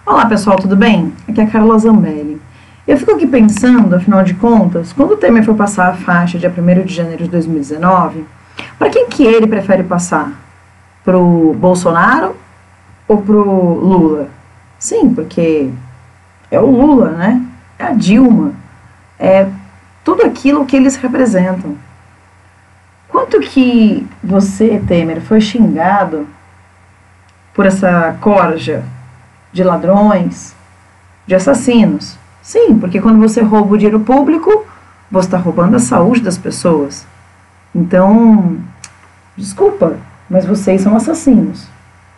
Olá pessoal, tudo bem? Aqui é a Carla Zambelli. Eu fico aqui pensando, afinal de contas, quando o Temer for passar a faixa dia 1º de janeiro de 2019, para quem que ele prefere passar? Pro Bolsonaro ou pro Lula? Sim, porque é o Lula, né? É a Dilma. É tudo aquilo que eles representam. Quanto que você, Temer, foi xingado por essa corja de ladrões, de assassinos? Sim, porque quando você rouba o dinheiro público, você está roubando a saúde das pessoas. Então, desculpa, mas vocês são assassinos.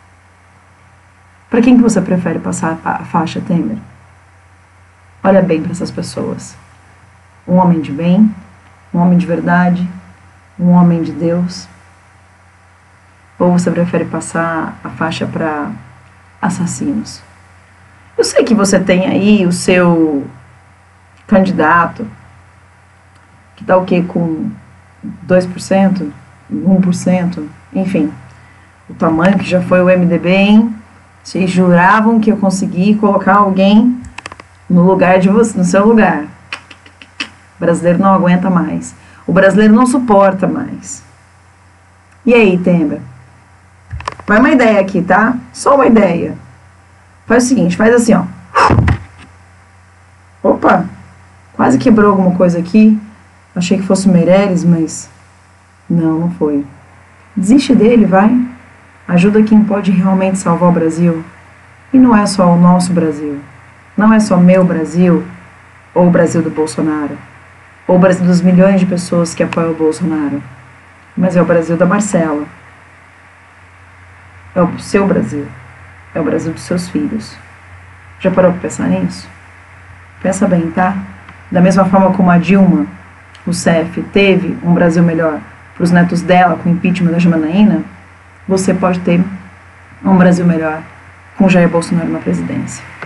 Para quem que você prefere passar a faixa, Temer? Olha bem para essas pessoas. Um homem de bem, um homem de verdade, um homem de Deus? Ou você prefere passar a faixa para assassinos? Eu sei que você tem aí o seu candidato, que está o quê, com 2%, 1%, enfim, o tamanho que já foi o MDB, hein? Vocês juravam que eu consegui colocar alguém no lugar de você, no seu lugar. O brasileiro não aguenta mais. O brasileiro não suporta mais. E aí, Temer? Vai uma ideia aqui, tá? Só uma ideia. Faz o seguinte, faz assim, ó. Opa, quase quebrou alguma coisa aqui. Achei que fosse o Meirelles, mas não foi. Desiste dele, vai. Ajuda quem pode realmente salvar o Brasil. E não é só o nosso Brasil. Não é só meu Brasil, ou o Brasil do Bolsonaro, ou o Brasil dos milhões de pessoas que apoiam o Bolsonaro. Mas é o Brasil da Marcela. É o seu Brasil. É o Brasil dos seus filhos. Já parou para pensar nisso? Pensa bem, tá? Da mesma forma como a Dilma Rousseff teve um Brasil melhor para os netos dela com o impeachment da Janaína, você pode ter um Brasil melhor com Jair Bolsonaro na presidência.